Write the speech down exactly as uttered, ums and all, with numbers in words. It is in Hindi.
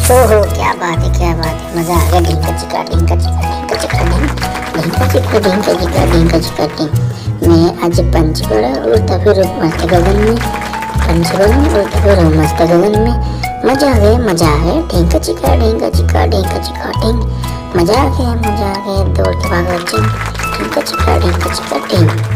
हो हो क्या बात है, क्या बात है, मजा आ गया। ढींका चिका ढींका चिका ढींका चिका ढींग ढींका चिका ढींका चिका ढींका चिका ढींग। मैं आज पंचगढ़ उड़ता फिरूं मस्त गगन में, पंचगढ़ उड़ता फिरूं मस्त गगन में। मजा आ गया मजा आ गया, ढींका चिका ढींका चिका ढींका चिका ढींग। मजा आ गया मजा आ गया, दौड़ के भागो जिम, ढींका चिका ढींका चिका ढींग।